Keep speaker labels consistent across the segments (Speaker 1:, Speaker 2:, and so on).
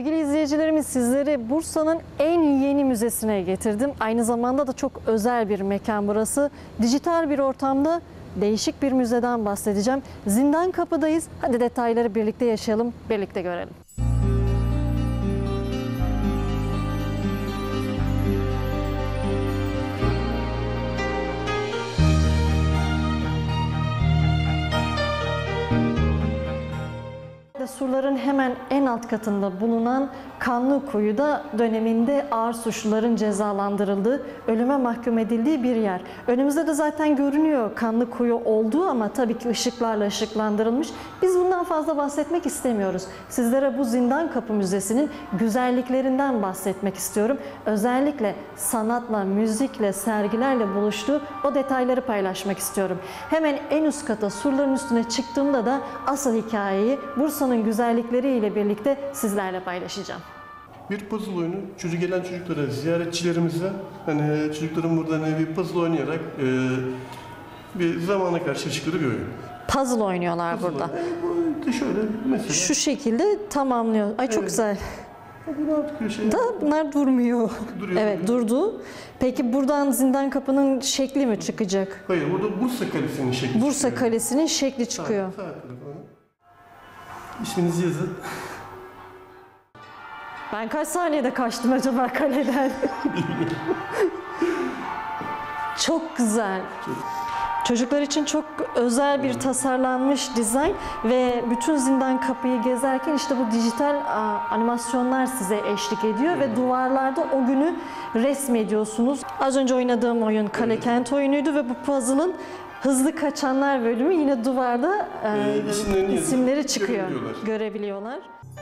Speaker 1: Sevgili izleyicilerimiz, sizleri Bursa'nın en yeni müzesine getirdim. Aynı zamanda da çok özel bir mekan burası. Dijital bir ortamda değişik bir müzeden bahsedeceğim. Zindan Kapı'dayız. Hadi detayları birlikte yaşayalım, birlikte görelim. Surların hemen en alt katında bulunan Kanlıkuyu'da döneminde ağır suçluların cezalandırıldığı, ölüme mahkum edildiği bir yer. Önümüzde de zaten görünüyor Kanlıkuyu olduğu ama tabii ki ışıklarla ışıklandırılmış. Biz bundan fazla bahsetmek istemiyoruz. Sizlere bu Zindan Kapı Müzesi'nin güzelliklerinden bahsetmek istiyorum. Özellikle sanatla, müzikle, sergilerle buluştuğu o detayları paylaşmak istiyorum. Hemen en üst kata, surların üstüne çıktığımda da asıl hikayeyi Bursa'nın güzellikleriyle birlikte sizlerle paylaşacağım.
Speaker 2: Bir puzzle oyunu, gelen çocuklara, ziyaretçilerimize, hani çocukların burada bir puzzle oynayarak bir zamana karşı çıktığı bir oyun.
Speaker 1: Puzzle oynuyorlar
Speaker 2: Puzzle
Speaker 1: burada.
Speaker 2: Bu da şöyle mesela.
Speaker 1: Şu şekilde tamamlıyor. Ay çok güzel. Da bunlar durmuyor.
Speaker 2: Duruyor,
Speaker 1: evet durdu. Peki buradan Zindan Kapı'nın şekli mi çıkacak?
Speaker 2: Hayır, burada Bursa Kalesi'nin şekli
Speaker 1: Bursa
Speaker 2: çıkıyor.
Speaker 1: Kalesi'nin şekli çıkıyor.
Speaker 2: Sağ tarafına. İsminizi yazın.
Speaker 1: Ben kaç saniyede kaçtım acaba kaleden? Çok güzel. Çocuklar için çok özel bir tasarlanmış dizayn ve bütün Zindan Kapı'yı gezerken işte bu dijital animasyonlar size eşlik ediyor ve duvarlarda o günü resmediyorsunuz. Az önce oynadığım oyun Kale Kent oyunuydu ve bu puzzle'ın hızlı kaçanlar bölümü yine duvarda isimleri çıkıyor, görebiliyorlar.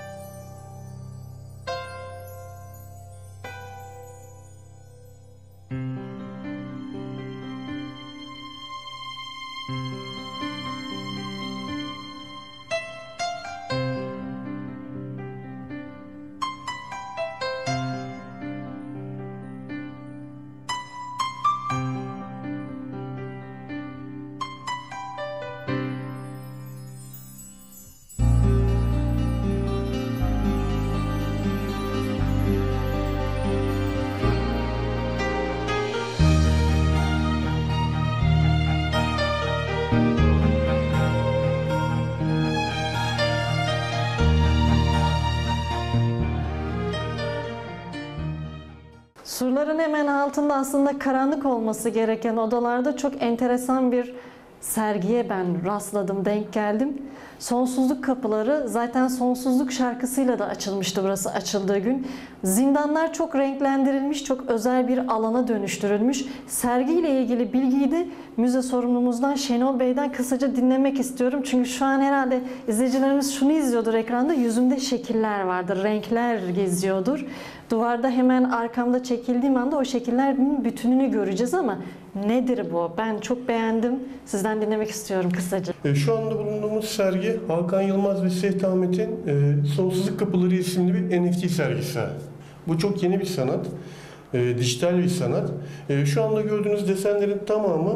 Speaker 1: Surların hemen altında aslında karanlık olması gereken odalarda çok enteresan bir sergiye ben rastladım, denk geldim. Sonsuzluk Kapıları, zaten Sonsuzluk şarkısıyla da açılmıştı burası açıldığı gün. Zindanlar çok renklendirilmiş, çok özel bir alana dönüştürülmüş. Sergiyle ilgili bilgiyi de müze sorumlumuzdan Şenol Bey'den kısaca dinlemek istiyorum. Çünkü şu an herhalde izleyicilerimiz şunu izliyordur ekranda, yüzümde şekiller vardır, renkler geziyordur. Duvarda hemen arkamda çekildiğim anda o şekillerin bütününü göreceğiz ama nedir bu? Ben çok beğendim. Sizden dinlemek istiyorum kısaca.
Speaker 2: Şu anda bulunduğumuz sergi Hakan Yılmaz ve Seyit Ahmet'in Sonsuzluk Kapıları isimli bir NFT sergisi. Bu çok yeni bir sanat. Dijital bir sanat. Şu anda gördüğünüz desenlerin tamamı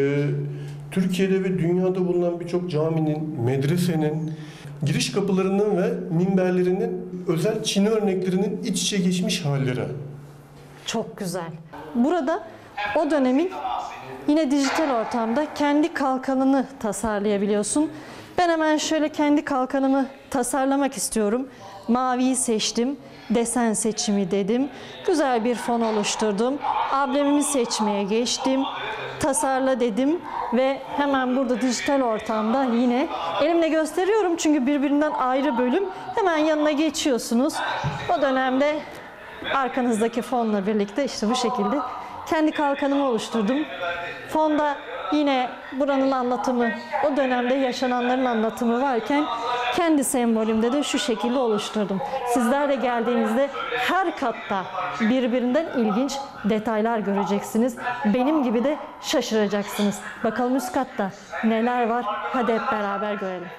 Speaker 2: Türkiye'de ve dünyada bulunan birçok caminin, medresenin, giriş kapılarının ve minberlerinin özel çini örneklerinin iç içe geçmiş halleri.
Speaker 1: Çok güzel. Burada o dönemin yine dijital ortamda kendi kalkanını tasarlayabiliyorsun. Ben hemen şöyle kendi kalkanımı tasarlamak istiyorum. Maviyi seçtim. Desen seçimi dedim. Güzel bir fon oluşturdum. Amblemimi seçmeye geçtim. Tasarla dedim ve hemen burada dijital ortamda yine elimle gösteriyorum çünkü birbirinden ayrı bölüm. Hemen yanına geçiyorsunuz. O dönemde arkanızdaki fonla birlikte işte bu şekilde kendi kalkanımı oluşturdum. Fonda yine buranın anlatımı, o dönemde yaşananların anlatımı varken kendi sembolümde de şu şekilde oluşturdum. Sizler de geldiğinizde her katta birbirinden ilginç detaylar göreceksiniz. Benim gibi de şaşıracaksınız. Bakalım üst katta neler var? Hadi hep beraber görelim.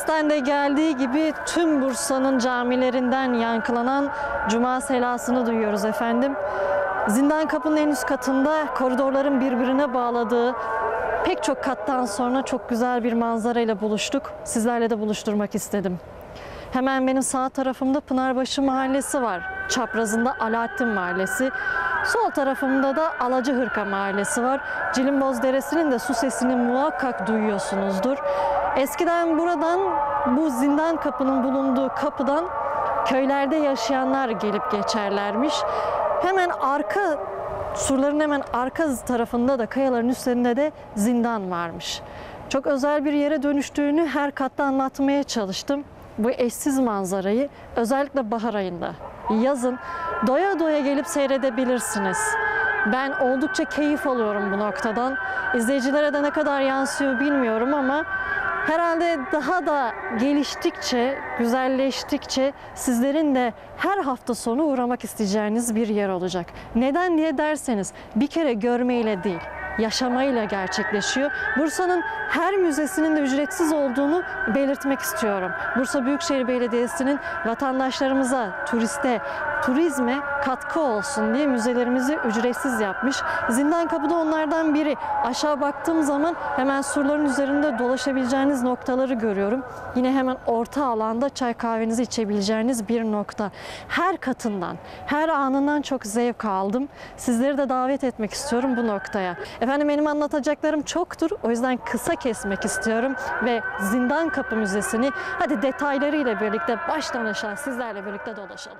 Speaker 1: sesten de geldiği gibi tüm Bursa'nın camilerinden yankılanan Cuma selasını duyuyoruz efendim. Zindan Kapı'nın en üst katında koridorların birbirine bağladığı pek çok kattan sonra çok güzel bir manzara ile buluştuk. Sizlerle de buluşturmak istedim. Hemen benim sağ tarafımda Pınarbaşı Mahallesi var. Çaprazında Alaaddin Mahallesi. Sol tarafımda da Alacıhırka Mahallesi var. Cilimboz Deresi'nin de su sesini muhakkak duyuyorsunuzdur. Eskiden buradan, bu Zindan Kapı'nın bulunduğu kapıdan köylerde yaşayanlar gelip geçerlermiş. Hemen surların hemen arka tarafında da kayaların üstlerinde de zindan varmış. Çok özel bir yere dönüştüğünü her katta anlatmaya çalıştım. Bu eşsiz manzarayı özellikle bahar ayında, yazın doya doya gelip seyredebilirsiniz. Ben oldukça keyif alıyorum bu noktadan. İzleyicilere de ne kadar yansıyor bilmiyorum ama herhalde daha da geliştikçe, güzelleştikçe sizlerin de her hafta sonu uğramak isteyeceğiniz bir yer olacak. Neden diye derseniz bir kere görmeyle değil, yaşamayla gerçekleşiyor. Bursa'nın her müzesinin de ücretsiz olduğunu belirtmek istiyorum. Bursa Büyükşehir Belediyesi'nin vatandaşlarımıza, turizme katkı olsun diye müzelerimizi ücretsiz yapmış. Zindan Kapı da onlardan biri. Aşağı baktığım zaman hemen surların üzerinde dolaşabileceğiniz noktaları görüyorum. Yine hemen orta alanda çay kahvenizi içebileceğiniz bir nokta. Her katından, her anından çok zevk aldım. Sizleri de davet etmek istiyorum bu noktaya. Efendim benim anlatacaklarım çoktur. O yüzden kısa kesmek istiyorum ve Zindan Kapı Müzesi'ni hadi detaylarıyla birlikte baştan aşağı sizlerle birlikte dolaşalım.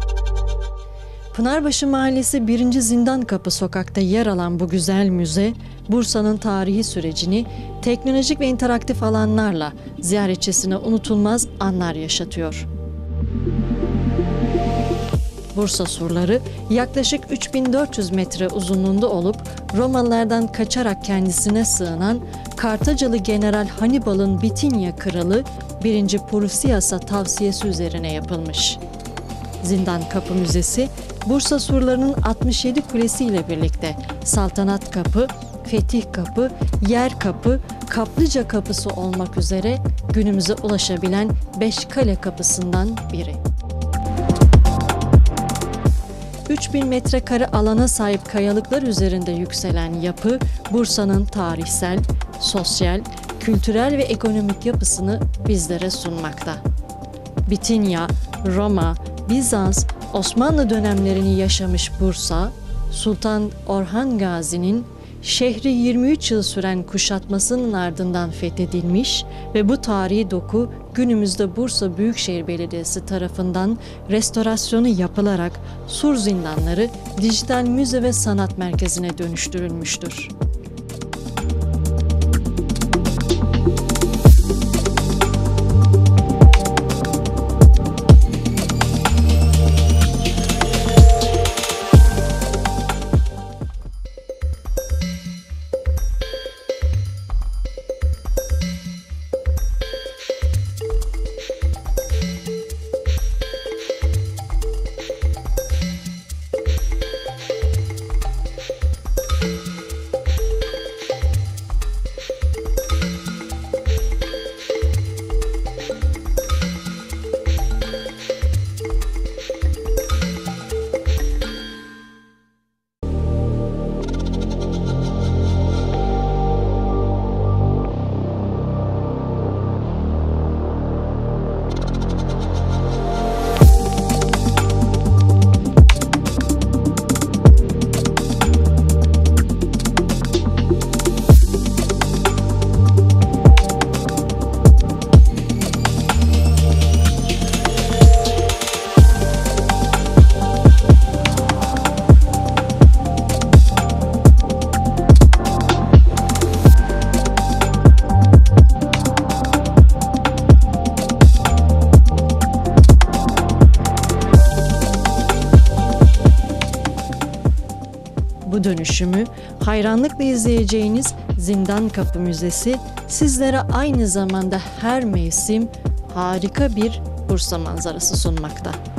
Speaker 1: Pınarbaşı Mahallesi 1. Zindan Kapı sokakta yer alan bu güzel müze, Bursa'nın tarihi sürecini teknolojik ve interaktif alanlarla ziyaretçisine unutulmaz anlar yaşatıyor. Bursa surları yaklaşık 3400 metre uzunluğunda olup Romalılardan kaçarak kendisine sığınan Kartacalı General Hannibal'ın Bitinya kralı 1. Prusias'a tavsiyesi üzerine yapılmış. Zindan Kapı Müzesi, Bursa surlarının 67 kulesi ile birlikte Saltanat Kapı, Fetih Kapı, Yer Kapı, Kaplıca Kapısı olmak üzere günümüze ulaşabilen 5 kale kapısından biri. 3000 metrekare alana sahip kayalıklar üzerinde yükselen yapı, Bursa'nın tarihsel, sosyal, kültürel ve ekonomik yapısını bizlere sunmakta. Bitinya, Roma, Bizans, Osmanlı dönemlerini yaşamış Bursa, Sultan Orhan Gazi'nin şehri 23 yıl süren kuşatmasının ardından fethedilmiş ve bu tarihi doku günümüzde Bursa Büyükşehir Belediyesi tarafından restorasyonu yapılarak sur zindanları dijital müze ve sanat merkezine dönüştürülmüştür. Bu dönüşümü hayranlıkla izleyeceğiniz Zindan Kapı Müzesi sizlere aynı zamanda her mevsim harika bir Bursa manzarası sunmakta.